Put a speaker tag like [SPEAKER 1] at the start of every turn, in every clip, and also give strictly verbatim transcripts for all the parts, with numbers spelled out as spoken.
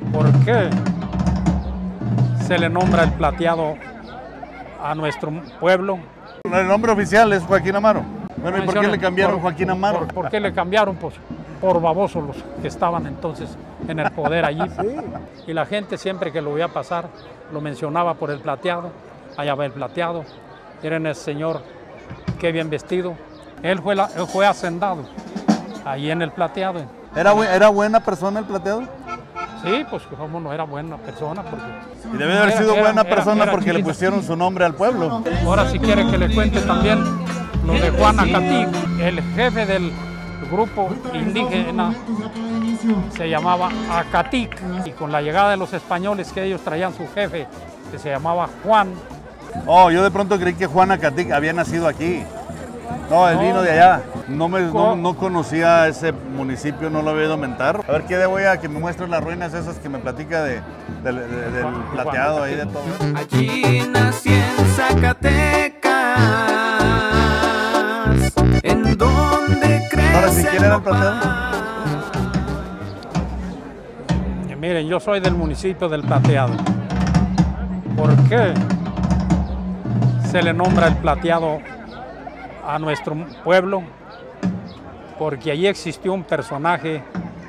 [SPEAKER 1] ¿Por qué se le nombra el plateado a nuestro pueblo?
[SPEAKER 2] El nombre oficial es Joaquín Amaro. Bueno, ¿y por qué le cambiaron
[SPEAKER 1] por,
[SPEAKER 2] Joaquín Amaro?
[SPEAKER 1] ¿Por, por qué le cambiaron? Pues por babosos los que estaban entonces en el poder allí. Sí. Y la gente siempre que lo veía pasar lo mencionaba por el plateado. Allá va el plateado. Miren ese señor, qué bien vestido. Él fue, la, él fue hacendado ahí en el plateado.
[SPEAKER 2] ¿Era, ¿Era buena persona el plateado?
[SPEAKER 1] Sí, pues cómo no era buena persona. Porque
[SPEAKER 2] y debe haber
[SPEAKER 1] era,
[SPEAKER 2] sido
[SPEAKER 1] era,
[SPEAKER 2] buena
[SPEAKER 1] era,
[SPEAKER 2] persona
[SPEAKER 1] era
[SPEAKER 2] porque
[SPEAKER 1] chiquita.
[SPEAKER 2] Le pusieron su nombre al pueblo.
[SPEAKER 1] Ahora si quiere que le cuente también lo de Juan Acatic, el jefe del grupo indígena se llamaba Acatic, y con la llegada de los españoles que ellos traían su jefe que se llamaba Juan.
[SPEAKER 2] Oh, yo de pronto creí que Juan Acatic había nacido aquí. No, él no, vino de allá. No, me, no, no conocía ese municipio, no lo había ido a mentar. A ver, ¿qué voy a que me muestres las ruinas esas que me platica de, de, de, de del plateado ahí de todo?
[SPEAKER 3] Allí nací en Zacatecas, en donde crece.
[SPEAKER 2] Ahora, si quién era el plateado.
[SPEAKER 1] Miren, yo soy del municipio del Plateado. ¿Por qué se le nombra el plateado a nuestro pueblo? Porque allí existió un personaje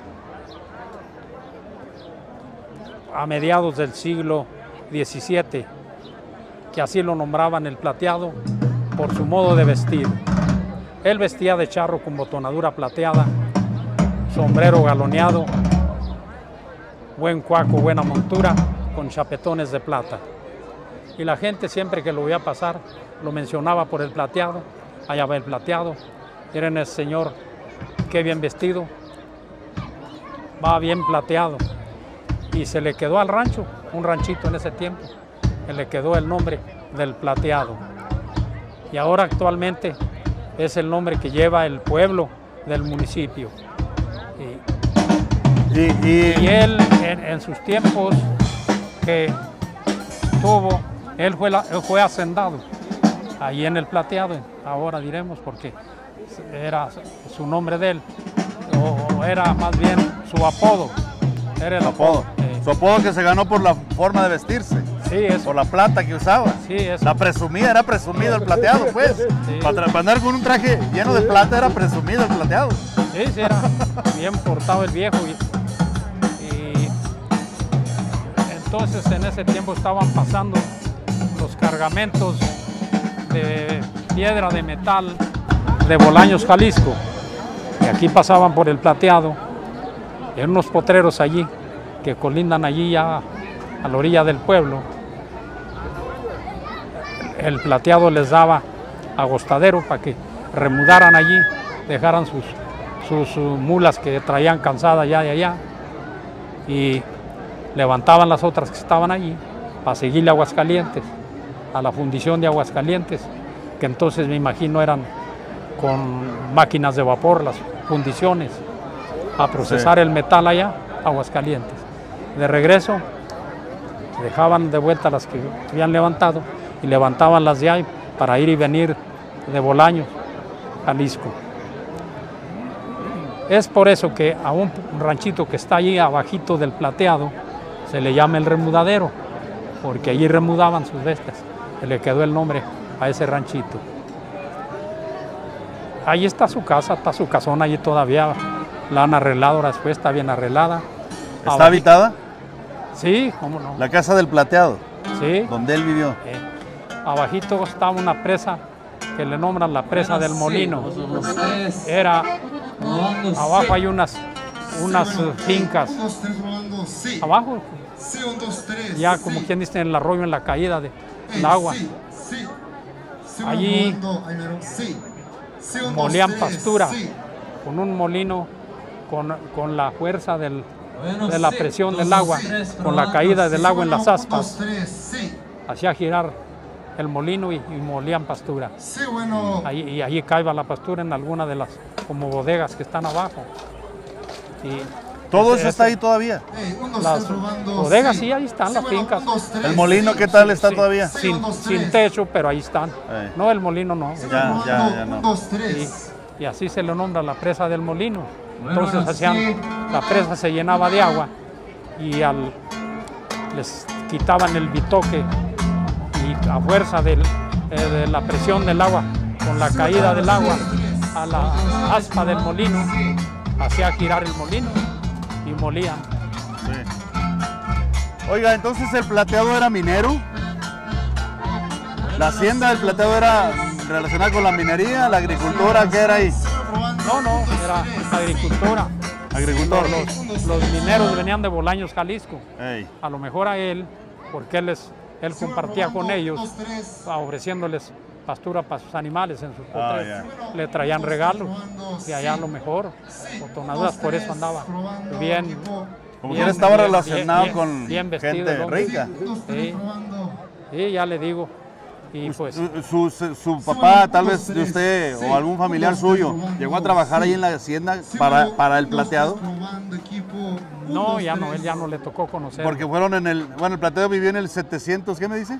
[SPEAKER 1] a mediados del siglo diecisiete, que así lo nombraban el plateado por su modo de vestir. Él vestía de charro con botonadura plateada, sombrero galoneado, buen cuaco, buena montura, con chapetones de plata. Y la gente siempre que lo veía pasar lo mencionaba por el plateado. Allá va el plateado. Miren ese señor, qué bien vestido. Va bien plateado. Y se le quedó al rancho, un ranchito en ese tiempo, que le quedó el nombre del plateado. Y ahora actualmente es el nombre que lleva el pueblo del municipio. Y,
[SPEAKER 2] y, y...
[SPEAKER 1] y él en, en sus tiempos que tuvo, él fue, la, él fue hacendado ahí en el plateado, ahora diremos, porque era su nombre de él, o, o era más bien su apodo. Era el apodo.
[SPEAKER 2] apodo. Eh. Su apodo que se ganó por la forma de vestirse.
[SPEAKER 1] Sí, eso.
[SPEAKER 2] Por la plata que usaba.
[SPEAKER 1] Sí, eso.
[SPEAKER 2] La presumía, era presumido el plateado, pues. Sí. Para, para andar con un traje lleno de plata era presumido el plateado.
[SPEAKER 1] Sí, sí, era bien portado el viejo. Y, y entonces en ese tiempo estaban pasando los cargamentos de piedra de metal de Bolaños, Jalisco. Y aquí pasaban por el plateado. Y hay unos potreros allí que colindan allí ya a la orilla del pueblo. El plateado les daba agostadero para que remudaran allí, dejaran sus, sus, sus mulas que traían cansadas ya de allá y levantaban las otras que estaban allí para seguirle a Aguascalientes, a la fundición de Aguascalientes, que entonces me imagino eran con máquinas de vapor las fundiciones, a procesar sí. el metal allá, Aguascalientes. De regreso, dejaban de vuelta las que habían levantado y levantaban las de ahí para ir y venir de Bolaños, Jalisco. Es por eso que a un ranchito que está allí abajito del plateado se le llama el remudadero, porque allí remudaban sus bestias. Se le quedó el nombre a ese ranchito. Ahí está su casa, está su casona allí todavía. La han arreglado, ahora después está bien arreglada.
[SPEAKER 2] ¿Está abajito. habitada?
[SPEAKER 1] Sí, cómo no.
[SPEAKER 2] La casa del plateado.
[SPEAKER 1] Sí.
[SPEAKER 2] Donde él vivió.
[SPEAKER 1] Eh, abajito está una presa que le nombran la presa del Molino. Era, abajo hay unas, unas fincas. Abajo, ya como quien dice en el arroyo, en la caída del agua. Allí molían pastura con un molino, con, con la fuerza del, de la presión del agua, con la caída del agua en las aspas, hacía girar el molino y, y molían pastura. Ahí, y ahí caía la pastura en alguna de las como bodegas que están abajo. Y
[SPEAKER 2] ¿todo eso está ahí todavía?
[SPEAKER 1] Las bodegas sí, ahí están las fincas.
[SPEAKER 2] ¿El molino qué tal está
[SPEAKER 1] sí,
[SPEAKER 2] todavía?
[SPEAKER 1] Sin, sin techo, pero ahí están. Eh. No, el molino no.
[SPEAKER 2] Ya, ya, ya no.
[SPEAKER 1] Y, y así se le nombra la presa del Molino. Entonces hacían, la presa se llenaba de agua y al, les quitaban el bitoque y a fuerza del, eh, de la presión del agua, con la caída del agua a la aspa del molino, hacía girar el molino y molían.
[SPEAKER 2] Sí. Oiga, entonces el plateado era minero. La hacienda del plateado era relacionada con la minería, la agricultura, ¿qué era ahí?
[SPEAKER 1] No, no, era agricultura.
[SPEAKER 2] Agricultor.
[SPEAKER 1] Los, los mineros venían de Bolaños, Jalisco.
[SPEAKER 2] Ey.
[SPEAKER 1] A lo mejor a él, porque él, les, él compartía con ellos, ofreciéndoles pastura para sus animales en sus potreros. Ah, le traían regalos y allá a lo mejor, botonaduras, por eso andaba bien.
[SPEAKER 2] Como
[SPEAKER 1] bien,
[SPEAKER 2] que él estaba
[SPEAKER 1] bien,
[SPEAKER 2] relacionado
[SPEAKER 1] bien,
[SPEAKER 2] con
[SPEAKER 1] bien vestido,
[SPEAKER 2] gente rica.
[SPEAKER 1] Sí. Sí, ya le digo. Y pues,
[SPEAKER 2] su, su, su papá, tal vez de usted o algún familiar suyo, llegó a trabajar ahí en la hacienda para, para el plateado.
[SPEAKER 1] No, ya no, él ya no le tocó conocer.
[SPEAKER 2] Porque fueron en el, bueno, el plateado vivió en el setecientos, ¿qué me dice?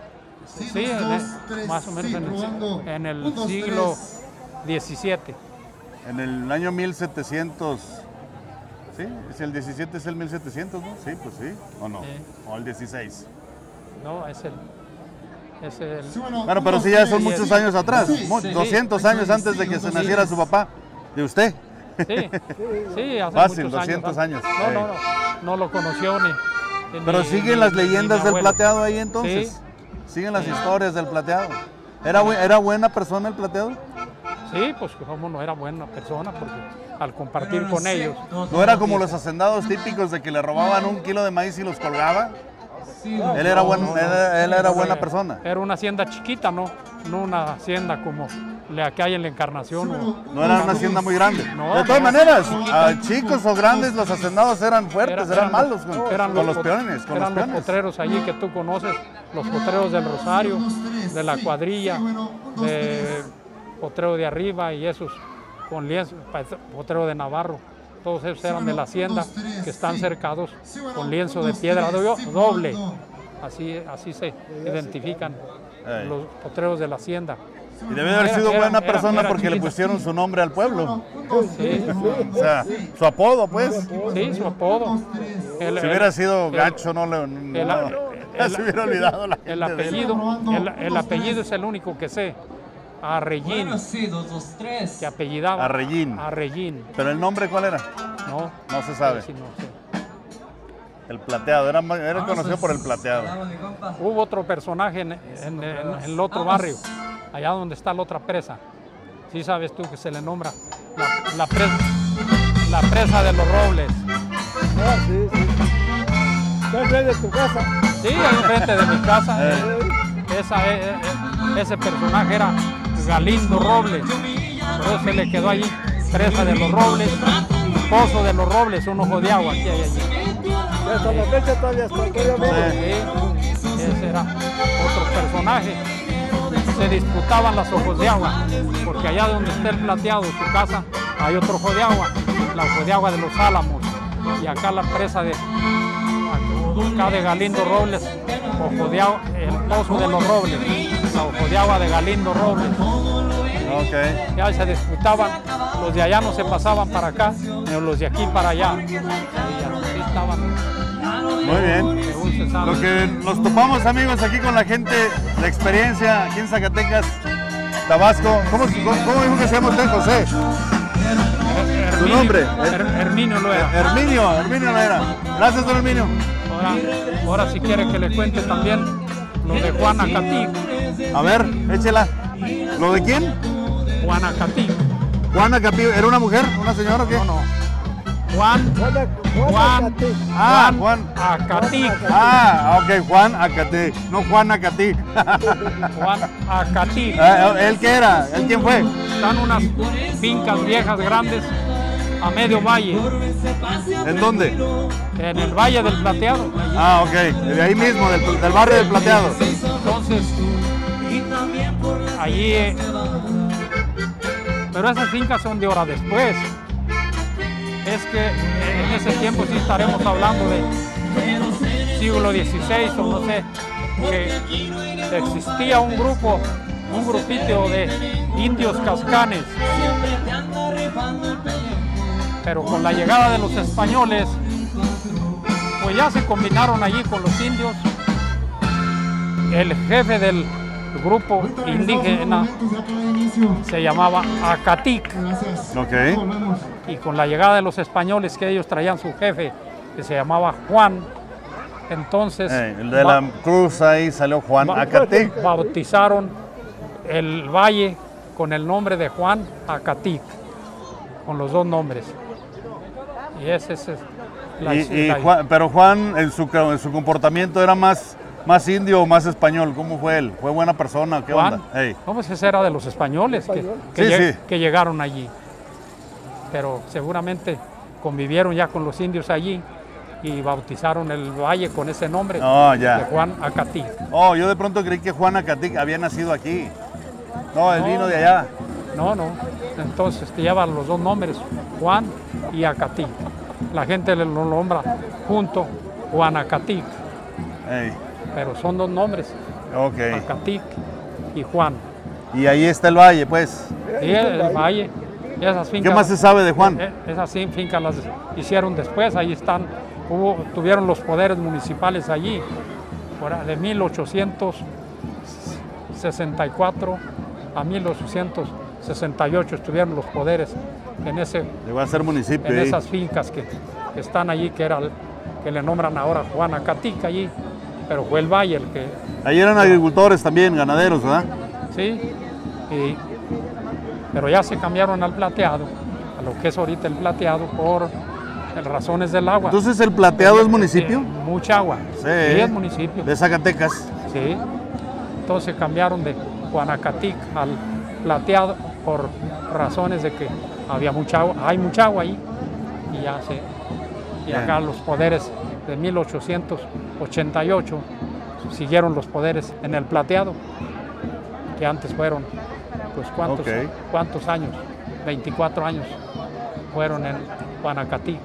[SPEAKER 1] Sí, en el, más o menos en el, en el siglo diecisiete.
[SPEAKER 2] En el año mil setecientos, ¿sí? ¿Es el diecisiete es el mil setecientos, no? Sí, pues sí, ¿o no? Sí. ¿O el dieciséis?
[SPEAKER 1] No, es el... Es el...
[SPEAKER 2] Bueno, pero sí ya son muchos años atrás,
[SPEAKER 1] sí, sí,
[SPEAKER 2] doscientos
[SPEAKER 1] sí,
[SPEAKER 2] años antes de que se naciera su papá, de usted.
[SPEAKER 1] Sí, sí, hace
[SPEAKER 2] fácil,
[SPEAKER 1] muchos
[SPEAKER 2] doscientos años.
[SPEAKER 1] No, no, no, no lo conoció ni...
[SPEAKER 2] Pero
[SPEAKER 1] ni,
[SPEAKER 2] siguen
[SPEAKER 1] ni,
[SPEAKER 2] las leyendas
[SPEAKER 1] ni
[SPEAKER 2] del plateado ahí entonces.
[SPEAKER 1] Sí.
[SPEAKER 2] Siguen las historias del plateado. ¿Era, bu ¿Era buena persona el plateado?
[SPEAKER 1] Sí, pues como no era buena persona, porque al compartir con ellos...
[SPEAKER 2] ¿No era como los hacendados típicos de que le robaban un kilo de maíz y los colgaba? Él era, buen, él, él era buena persona.
[SPEAKER 1] Era una hacienda chiquita, ¿no? No una hacienda como la que hay en la Encarnación. O,
[SPEAKER 2] no era una hacienda muy grande.
[SPEAKER 1] No,
[SPEAKER 2] de todas
[SPEAKER 1] no,
[SPEAKER 2] maneras,
[SPEAKER 1] chiquita.
[SPEAKER 2] a chicos o grandes, los hacendados eran fuertes,
[SPEAKER 1] Era,
[SPEAKER 2] eran,
[SPEAKER 1] eran
[SPEAKER 2] malos con,
[SPEAKER 1] eran
[SPEAKER 2] con
[SPEAKER 1] los,
[SPEAKER 2] los peones. Con
[SPEAKER 1] eran
[SPEAKER 2] los,
[SPEAKER 1] los potreros allí que tú conoces, los potreros del Rosario, de la cuadrilla, de potrero de arriba y esos con lienzo, potrero de Navarro. Todos esos eran de la hacienda que están cercados con lienzo de piedra doble. Así, así se identifican Ey. los potreros de la hacienda.
[SPEAKER 2] Y debe haber sido
[SPEAKER 1] era,
[SPEAKER 2] buena
[SPEAKER 1] era,
[SPEAKER 2] persona
[SPEAKER 1] era
[SPEAKER 2] porque
[SPEAKER 1] chiquita.
[SPEAKER 2] le pusieron su nombre al pueblo.
[SPEAKER 1] Sí.
[SPEAKER 2] O sea, su apodo, pues.
[SPEAKER 1] Sí, su apodo. El,
[SPEAKER 2] si hubiera
[SPEAKER 1] el,
[SPEAKER 2] sido
[SPEAKER 1] el,
[SPEAKER 2] gacho, no le no,
[SPEAKER 1] el,
[SPEAKER 2] ya se hubiera olvidado la
[SPEAKER 1] el apellido. El, el apellido es el único que sé. Arrellín. Que apellidaba.
[SPEAKER 2] Arrellín.
[SPEAKER 1] Arrellín.
[SPEAKER 2] ¿Pero el nombre cuál era?
[SPEAKER 1] No.
[SPEAKER 2] No se sabe.
[SPEAKER 1] Sí, no sé.
[SPEAKER 2] El plateado, era, era conocido por el plateado.
[SPEAKER 1] Hubo otro personaje en, en, en, en el otro barrio, allá donde está la otra presa. Sí sabes tú que se le nombra la, la, presa, la presa de los Robles.
[SPEAKER 4] Ah, sí, sí. ¿Está enfrente de tu casa?
[SPEAKER 1] Sí, ahí enfrente de mi casa. Eh. Esa, eh, ese personaje era Galindo Robles. Por eso se le quedó allí, presa de los Robles, pozo de los Robles, un ojo de agua aquí hay allí.
[SPEAKER 4] Y hasta la fecha todavía está, todavía
[SPEAKER 1] sí, sí, ese era otro personaje. Se disputaban los ojos de agua, porque allá donde está el plateado, su casa, hay otro ojo de agua, el ojo de agua de los Álamos. Y acá la presa de, acá de Galindo Robles, ojo de agua, el pozo de los Robles, el ojo de agua de Galindo Robles.
[SPEAKER 2] Okay.
[SPEAKER 1] Ya se disputaban, los de allá no se pasaban para acá, ni los de aquí para allá. Y así estaban.
[SPEAKER 2] Muy bien. Lo que nos topamos, amigos, aquí con la gente de experiencia aquí en Zacatecas, Tabasco. ¿Cómo, cómo, cómo dijo que se llama usted, José?
[SPEAKER 1] Herminio,
[SPEAKER 2] ¿Su nombre?
[SPEAKER 1] Her, Herminio Loera.
[SPEAKER 2] Herminio, Herminio Loera. Gracias, don Herminio.
[SPEAKER 1] Ahora, ahora si quiere que le cuente también lo de Juana Catí.
[SPEAKER 2] A ver, échela. ¿Lo de quién?
[SPEAKER 1] Juana Catí.
[SPEAKER 2] Juana Catí, ¿era una mujer? ¿Una señora o qué?
[SPEAKER 1] No, no. Juan,
[SPEAKER 4] Juan,
[SPEAKER 1] Juan,
[SPEAKER 2] ah, Juan
[SPEAKER 1] Acatí.
[SPEAKER 2] Ah, ok, Juan Acatí, no Juan Acatí.
[SPEAKER 1] Juan Acatí.
[SPEAKER 2] Eh, ¿Él qué era? ¿Él quién fue?
[SPEAKER 1] Están unas fincas viejas grandes a medio valle.
[SPEAKER 2] ¿En dónde?
[SPEAKER 1] En el Valle del Plateado.
[SPEAKER 2] Ah, ok, de ahí mismo, del, del barrio del Plateado.
[SPEAKER 1] Entonces, allí, eh, pero esas fincas son de hora después. Es que en ese tiempo sí estaremos hablando de siglo dieciséis o no sé, que existía un grupo, un grupito de indios cascanes. Pero con la llegada de los españoles, Pues ya se combinaron allí con los indios. El jefe del grupo indígena se llamaba Acatic.
[SPEAKER 2] Ok.
[SPEAKER 1] Y con la llegada de los españoles, que ellos traían su jefe, que se llamaba Juan, entonces
[SPEAKER 2] Eh, el de la cruz ahí salió Juan
[SPEAKER 1] ba-
[SPEAKER 2] Acatic.
[SPEAKER 1] bautizaron el valle con el nombre de Juan Acatic, con los dos nombres. Y ese es la,
[SPEAKER 2] Y, y
[SPEAKER 1] la-
[SPEAKER 2] Juan- pero Juan en su, en su comportamiento era más, más indio o más español. ¿Cómo fue él? ¿Fue buena persona? ¿Qué
[SPEAKER 1] Juan,
[SPEAKER 2] onda? Ey.
[SPEAKER 1] no, pues ese era de los españoles que, que
[SPEAKER 2] Sí,
[SPEAKER 1] lle-
[SPEAKER 2] sí.
[SPEAKER 1] que llegaron allí. Pero seguramente convivieron ya con los indios allí y bautizaron el valle con ese nombre
[SPEAKER 2] Oh, ya.
[SPEAKER 1] de Juan Acatic.
[SPEAKER 2] Oh, yo de pronto creí que Juan Acatic había nacido aquí. No, él
[SPEAKER 1] No.
[SPEAKER 2] vino de allá.
[SPEAKER 1] No, no. Entonces te llevan los dos nombres, Juan y Acatic. La gente le lo nombra junto Juan Acatic,
[SPEAKER 2] Ey.
[SPEAKER 1] pero son dos nombres,
[SPEAKER 2] Ok.
[SPEAKER 1] Acatic y Juan.
[SPEAKER 2] Y ahí está el valle, pues.
[SPEAKER 1] Y el, el valle, y esas
[SPEAKER 2] ¿Qué
[SPEAKER 1] fincas.
[SPEAKER 2] más se sabe de Juan?
[SPEAKER 1] Eh, Esas sí, fincas las hicieron después, ahí están, hubo, tuvieron los poderes municipales allí, por- de mil ochocientos sesenta y cuatro a mil ochocientos sesenta y ocho estuvieron los poderes en, ese,
[SPEAKER 2] Llegó a ser municipio
[SPEAKER 1] en
[SPEAKER 2] ahí.
[SPEAKER 1] esas fincas que, que están allí, que, era, el- que le nombran ahora Juan Acatic allí, pero fue el valle el que,
[SPEAKER 2] Ahí eran agricultores también, ganaderos, ¿verdad?
[SPEAKER 1] sí, y- pero ya se cambiaron al plateado, a lo que es ahorita el plateado, por razones del agua.
[SPEAKER 2] Entonces, ¿el plateado es municipio?
[SPEAKER 1] Eh, mucha agua.
[SPEAKER 2] Sí.
[SPEAKER 1] es municipio.
[SPEAKER 2] De Zacatecas.
[SPEAKER 1] Sí. Entonces cambiaron de Juanacatic al plateado por razones de que había mucha agua, hay mucha agua ahí. Y ya se. Y
[SPEAKER 2] Bien.
[SPEAKER 1] acá los poderes de mil ochocientos ochenta y ocho siguieron los poderes en el plateado, que antes fueron, pues, ¿cuántos,
[SPEAKER 2] Ok.
[SPEAKER 1] ¿cuántos años? veinticuatro años fueron en Juanacatic.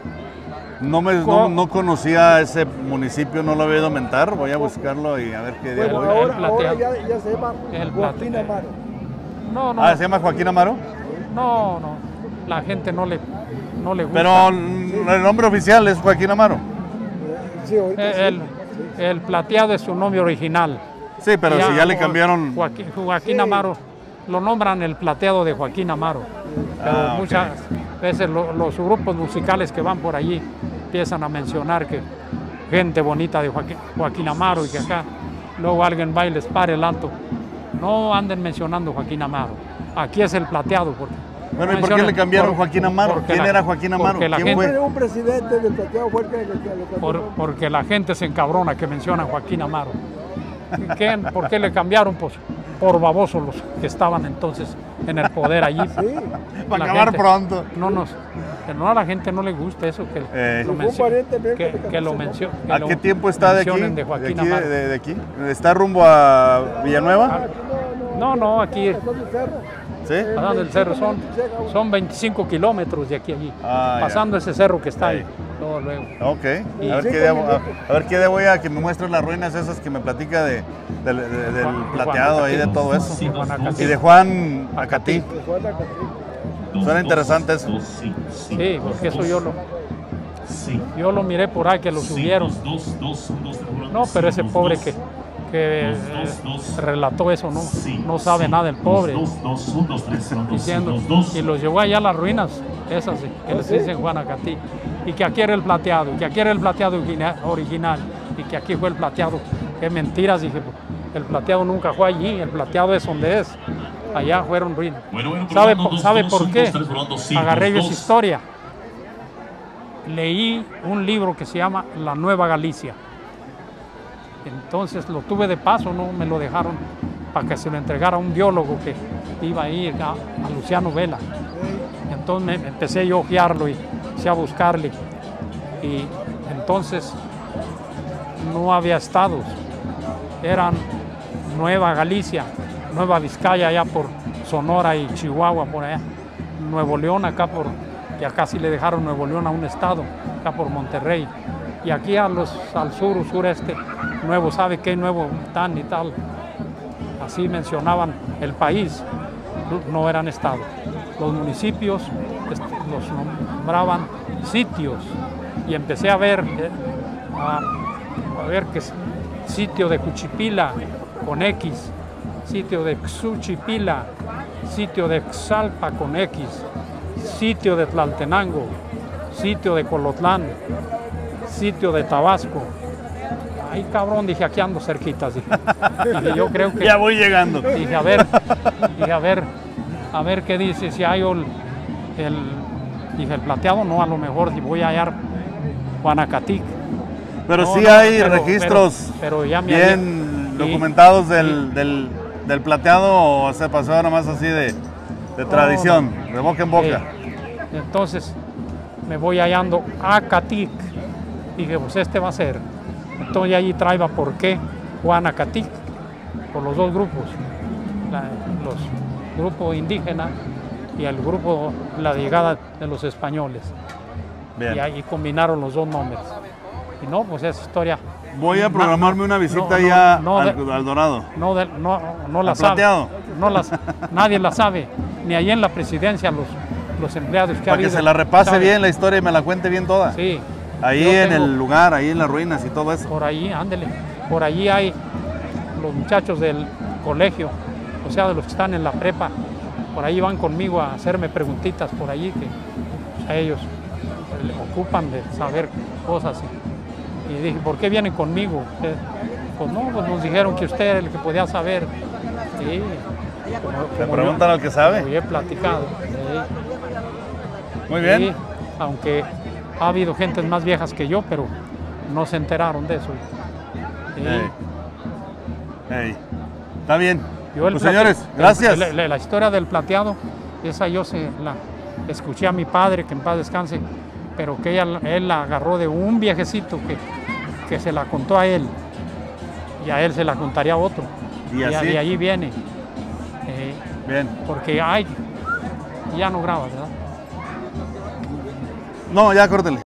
[SPEAKER 2] No, me, no, no conocía ese municipio, no lo había oído mentar. Voy a buscarlo y a ver qué día
[SPEAKER 4] Bueno,
[SPEAKER 2] voy.
[SPEAKER 4] ahora,
[SPEAKER 1] el
[SPEAKER 4] ahora
[SPEAKER 1] plateado.
[SPEAKER 4] ya, ya se llama
[SPEAKER 1] El
[SPEAKER 4] Joaquín
[SPEAKER 1] plateado.
[SPEAKER 4] Amaro.
[SPEAKER 1] No, no,
[SPEAKER 2] Ah, ¿se llama Joaquín Amaro?
[SPEAKER 1] no, no. La gente no le, no le gusta.
[SPEAKER 2] Pero mm, el nombre oficial es Joaquín Amaro.
[SPEAKER 4] Sí, ahorita
[SPEAKER 1] Eh,
[SPEAKER 4] sí.
[SPEAKER 1] el, el plateado es su nombre original.
[SPEAKER 2] Sí, pero si ya le
[SPEAKER 1] o-
[SPEAKER 2] cambiaron.
[SPEAKER 1] Joaquín, Joaquín Amaro, lo nombran el plateado de Joaquín Amaro. Pero
[SPEAKER 2] Ah, ok.
[SPEAKER 1] muchas veces lo- los grupos musicales que van por allí empiezan a mencionar que gente bonita de Joaquín, Joaquín Amaro, y que acá luego alguien va y les para el alto. No anden mencionando Joaquín Amaro. Aquí es el plateado. Porque
[SPEAKER 2] Bueno, ¿y por qué le cambiaron Joaquín Amaro?
[SPEAKER 1] porque
[SPEAKER 2] ¿Quién era Joaquín Amaro?
[SPEAKER 1] porque la
[SPEAKER 2] ¿Quién
[SPEAKER 1] gente-
[SPEAKER 2] fue?
[SPEAKER 4] Un presidente del plateado fue el que le- que le cambió
[SPEAKER 1] Por-
[SPEAKER 4] el nombre.
[SPEAKER 1] porque la gente se encabrona que mencionan Joaquín Amaro. ¿Qué? ¿Por qué le cambiaron? Pues por babosos los que estaban entonces en el poder allí.
[SPEAKER 2] Para
[SPEAKER 1] La
[SPEAKER 2] acabar
[SPEAKER 1] gente-
[SPEAKER 2] pronto.
[SPEAKER 1] No nos, que no, a la gente no le gusta eso que
[SPEAKER 2] Eh.
[SPEAKER 1] lo,
[SPEAKER 4] Un
[SPEAKER 1] mencio-
[SPEAKER 4] pariente mío
[SPEAKER 1] que,
[SPEAKER 4] que le
[SPEAKER 1] que lo
[SPEAKER 4] cambió
[SPEAKER 1] mencio- que
[SPEAKER 2] ¿A
[SPEAKER 1] lo
[SPEAKER 2] qué tiempo está de aquí?
[SPEAKER 1] mencionen
[SPEAKER 2] De
[SPEAKER 1] de Joaquín
[SPEAKER 2] aquí, de,
[SPEAKER 1] Amaro.
[SPEAKER 2] de- de aquí. ¿Está rumbo a Villanueva?
[SPEAKER 1] No, no, aquí
[SPEAKER 4] Pasando el cerro.
[SPEAKER 2] ¿Sí?
[SPEAKER 1] pasando el cerro son, son veinticinco kilómetros de aquí a allí,
[SPEAKER 2] Ah, ya.
[SPEAKER 1] pasando ese cerro que está ahí.
[SPEAKER 2] Ahí.
[SPEAKER 1] Luego, luego.
[SPEAKER 2] Ok.
[SPEAKER 1] Y-
[SPEAKER 2] A ver, qué día, a, a ver qué día voy a que me muestres las ruinas esas que me platica de, del- de- del
[SPEAKER 1] Juan-
[SPEAKER 2] plateado ahí, de
[SPEAKER 1] Juan
[SPEAKER 2] todo eso.
[SPEAKER 1] Sí, Juan Acatic.
[SPEAKER 2] Y de Juan Acatí.
[SPEAKER 4] De Juan Acatic.
[SPEAKER 2] Suena interesante eso.
[SPEAKER 1] Sí, porque eso yo lo, yo lo miré por ahí que lo subieron. No, pero ese pobre que, que eh, relató eso no, no sabe nada el pobre, diciendo, y los llevó allá a las ruinas, esas que les dicen Juan Acatic, y que aquí era el plateado, y que aquí era el plateado origina- original, y que aquí fue el plateado. Qué mentiras, dije, pues, el plateado nunca fue allí, el plateado es donde es, allá fueron ruinas. ¿Sabe, por- ¿sabe por qué? Agarré yo esa historia. Leí un libro que se llama La Nueva Galicia. Entonces lo tuve de paso, no me lo dejaron para que se lo entregara a un biólogo que iba a ir a, a Luciano Vela. Entonces me, empecé yo a ojearlo y empecé a buscarle. Y entonces no había estados, eran Nueva Galicia, Nueva Vizcaya allá por Sonora y Chihuahua por allá, Nuevo León acá por, que acá sí le dejaron Nuevo León a un estado, acá por Monterrey. Y aquí a los, al sur o sureste, Nuevo, ¿sabe qué? Nuevo tan y tal. Así mencionaban el país, no eran estados. Los municipios est- los nombraban sitios. Y empecé a ver eh, a, a ver qué es sitio de Cuchipila con X, sitio de Xuchipila, sitio de Xalpa con X, sitio de Tlaltenango, sitio de Colotlán, sitio de Tabasco. Ay, cabrón, dije, aquí ando cerquitas. Dije, dije, yo creo que...
[SPEAKER 2] Ya voy llegando.
[SPEAKER 1] Dije, a ver, dije, a ver, a ver qué dice, si hay el, el, dije, el plateado, no, a lo mejor si voy a hallar Juanacatic.
[SPEAKER 2] Pero
[SPEAKER 1] No,
[SPEAKER 2] sí
[SPEAKER 1] no,
[SPEAKER 2] hay
[SPEAKER 1] pero-
[SPEAKER 2] registros
[SPEAKER 1] pero- pero ya me
[SPEAKER 2] bien
[SPEAKER 1] había-
[SPEAKER 2] documentados
[SPEAKER 1] sí,
[SPEAKER 2] del,
[SPEAKER 1] sí.
[SPEAKER 2] del, del plateado, o se pasó nomás así de, de tradición,
[SPEAKER 1] no.
[SPEAKER 2] de boca en boca.
[SPEAKER 1] Eh, entonces me voy hallando a Catic. Dije, pues este va a ser. Entonces allí traiba por qué Juanacatic, por los dos grupos, la- los grupos indígenas y el grupo, la llegada de los españoles.
[SPEAKER 2] Bien.
[SPEAKER 1] Y ahí combinaron los dos nombres. Y no, pues esa historia.
[SPEAKER 2] Voy a
[SPEAKER 1] na-
[SPEAKER 2] programarme una visita
[SPEAKER 1] no, no,
[SPEAKER 2] ya
[SPEAKER 1] no,
[SPEAKER 2] al,
[SPEAKER 1] de-
[SPEAKER 2] al Dorado.
[SPEAKER 1] No, de- no, no la
[SPEAKER 2] ¿Al
[SPEAKER 1] sabe.
[SPEAKER 2] plateado?
[SPEAKER 1] No las, nadie la sabe, ni ahí en la presidencia los, los empleados que ha
[SPEAKER 2] Para que
[SPEAKER 1] habido
[SPEAKER 2] se la repase
[SPEAKER 1] saben.
[SPEAKER 2] bien la historia y me la cuente bien toda.
[SPEAKER 1] Sí.
[SPEAKER 2] Ahí
[SPEAKER 1] Yo
[SPEAKER 2] en
[SPEAKER 1] tengo-
[SPEAKER 2] el lugar, ahí en las ruinas y todo eso.
[SPEAKER 1] Por ahí, ándele. Por allí hay los muchachos del colegio, o sea, de los que están en la prepa. Por ahí van conmigo a hacerme preguntitas por allí que pues, a ellos le ocupan de saber cosas. Y, y dije, ¿por qué vienen conmigo? Ustedes? Pues no, pues nos dijeron que usted era el que podía saber. Sí. Como-
[SPEAKER 2] Le
[SPEAKER 1] como
[SPEAKER 2] preguntan
[SPEAKER 1] yo-
[SPEAKER 2] al que sabe.
[SPEAKER 1] como yo he platicado. Sí.
[SPEAKER 2] Muy bien.
[SPEAKER 1] Sí, aunque ha habido gentes más viejas que yo, pero no se enteraron de eso. Sí.
[SPEAKER 2] Ey. Ey. Está bien.
[SPEAKER 1] Yo el
[SPEAKER 2] Pues
[SPEAKER 1] plate-
[SPEAKER 2] señores,
[SPEAKER 1] el-
[SPEAKER 2] gracias.
[SPEAKER 1] La, la- la historia del plateado, esa yo se la escuché a mi padre, que en paz descanse, pero que ella, él la agarró de un viejecito que, que se la contó a él, y a él se la contaría a otro.
[SPEAKER 2] Y así.
[SPEAKER 1] de allí viene. Eh,
[SPEAKER 2] Bien.
[SPEAKER 1] porque, ay, ya no grabas, ¿verdad?
[SPEAKER 2] No, ya córtele.